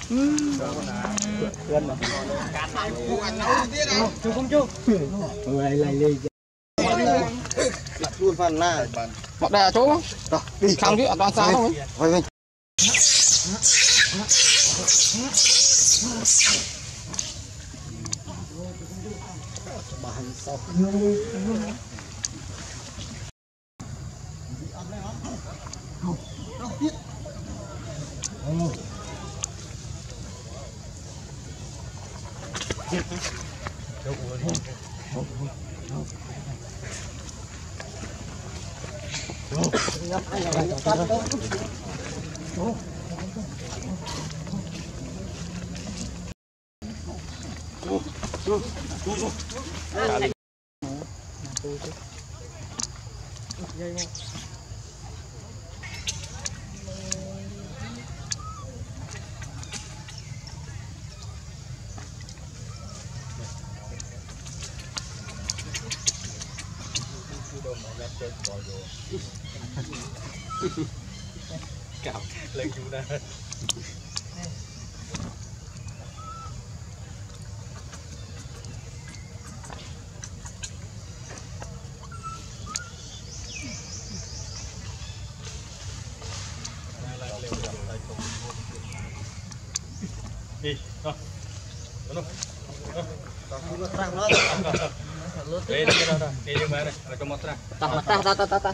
Gần mà. Chú không chú. Lại đi. Đặt luôn phần là. Mặc đè chỗ không? Rồi, đi khang chứ, toàn xa không ấy. Vậy. Bàn sau. Cào lên chú ra. Đi, đó. Đó. Terang nó. Đi đâu. Đi đi mà đây, là cho một ra. Ta.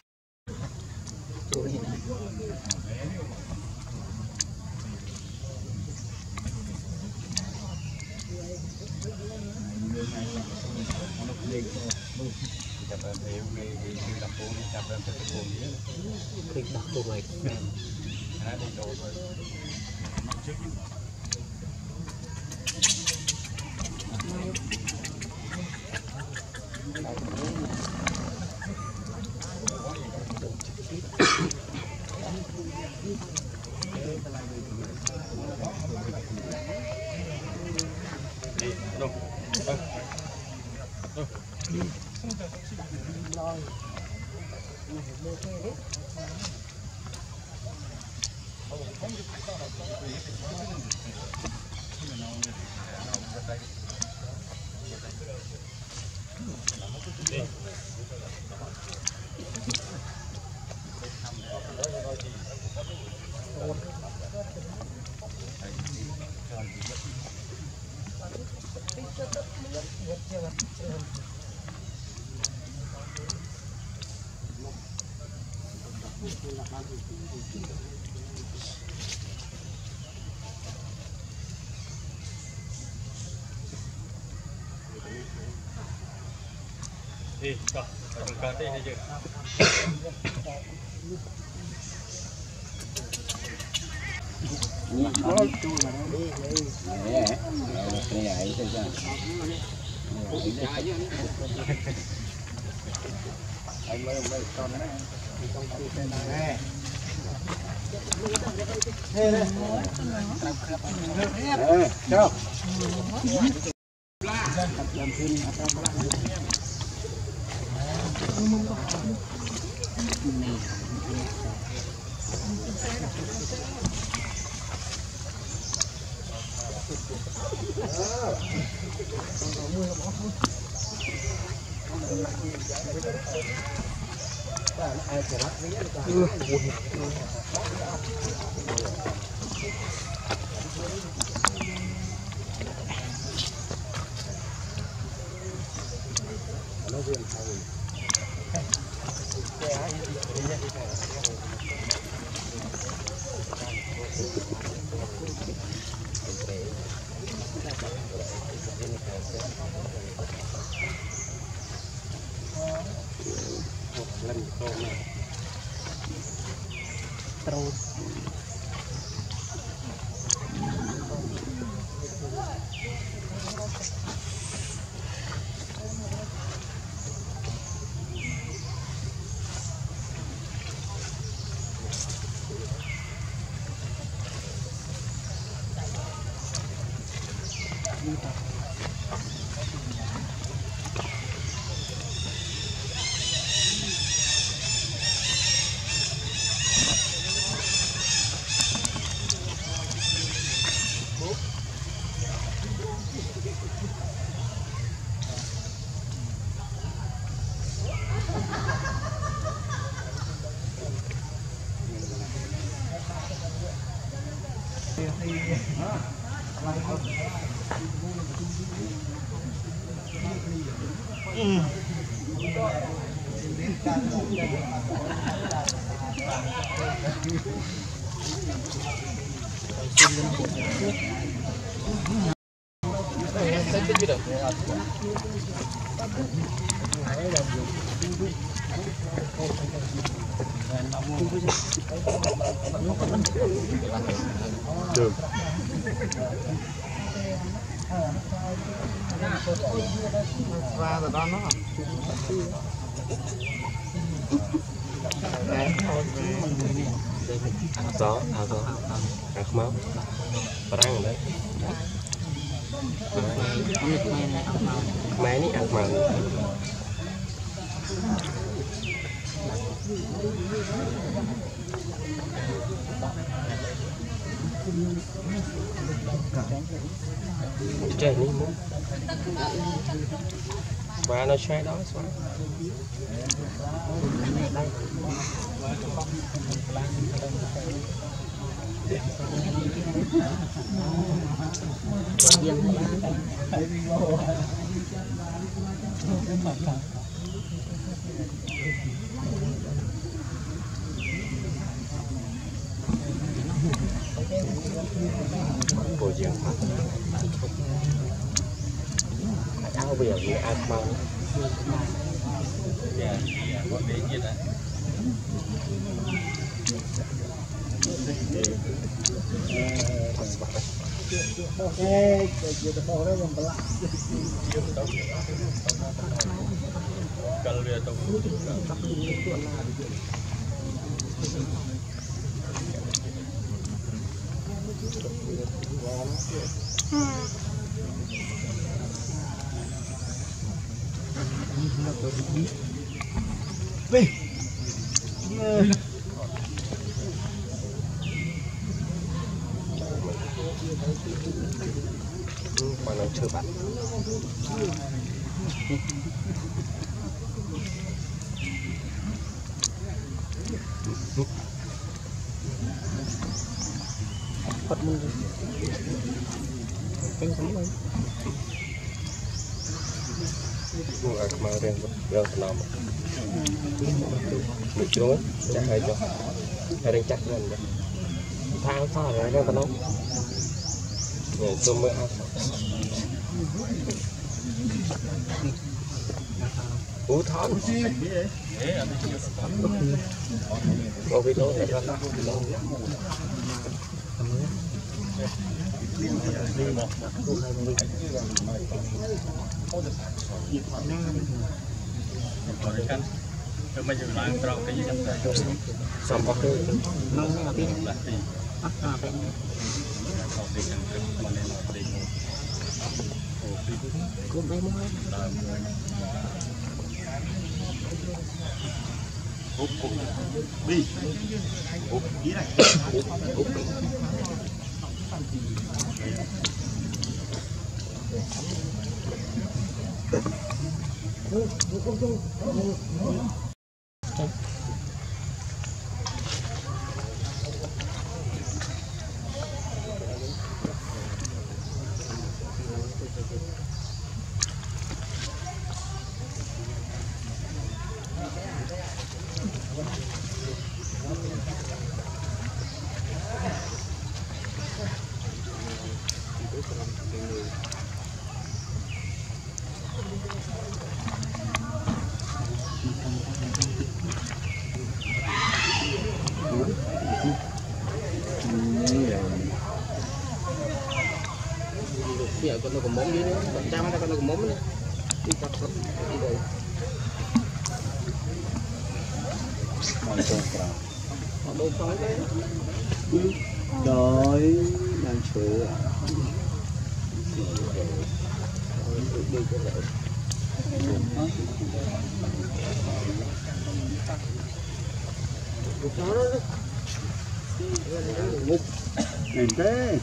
Đi, con đi hay chưa? Anh mới con đấy. Con tên này. Chào. Được. Và rồi đó nó Đó, ạc máu và ăn đấy. Máy này ạc máu. Chơi đi muốn và nó xoay đó xoay bồi dưỡng áo bìa như ăn món có để gì đấy kalau dia tahu mà nó chưa bạn Phật mừng canh sống lên mà riêng riêng làm được chưa chắc hay cho hay đang chắc lên đấy thang sao rồi đang còn không để tôi mới ăn ú thon có cái đó này kan maju lang terus ke jam xong có cái nông là cái lah ti cái kau ti kan mana nak ti cũng đây mới úp đi úp ý này úp Dạ con nó còn mống đi nữa, cha nó con nó còn mống nữa. Đi cắt cắt đi rồi. Họ đâu có cái. Trời đang sửa. Nên thế.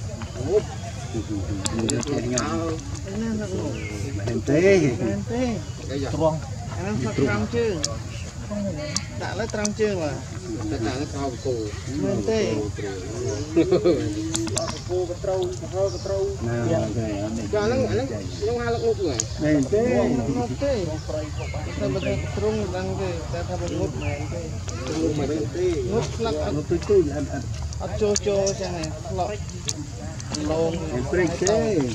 Trăng chứ, đã lấy trăng chưa mà, đã lấy cao cổ, men tê, กระเตาน่าใช่อันนี้ cho nó hai lắc ngút người แม่เต้ ngút thế sao mà thấy trung đang cái ta tham ngút này cái ngút lắc มันตุ้ยอัน ở cho thế này lọ lông เปรี้ยเต้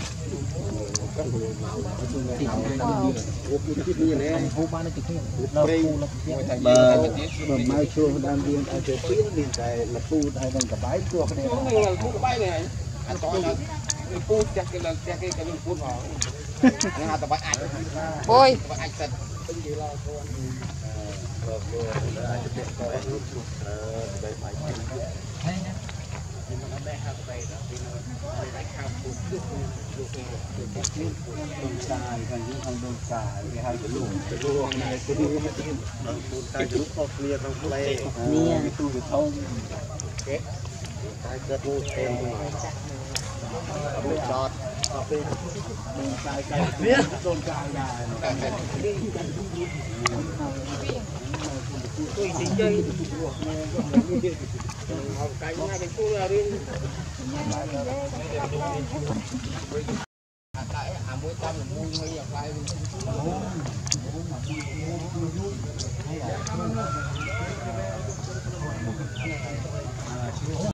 bờ mai chua đang điên ai chơi tiếng điên tại là phu hay còn cả bãi chua cái này phút cái bay này anh coi là phút chắc cái phút họ nó tập bãi ảnh ôi bãi ảnh sạch đông xài thành những thằng đông xài cái hai cái luồng này cái đi cái lúc có clear trong play cái tu cái thông cái cái tu thêm cái đọt cái đông xài cái biết đông xài này tôi chỉ chơi cái ngay cái khu là đi tại mỗi tâm là mua mấy dạng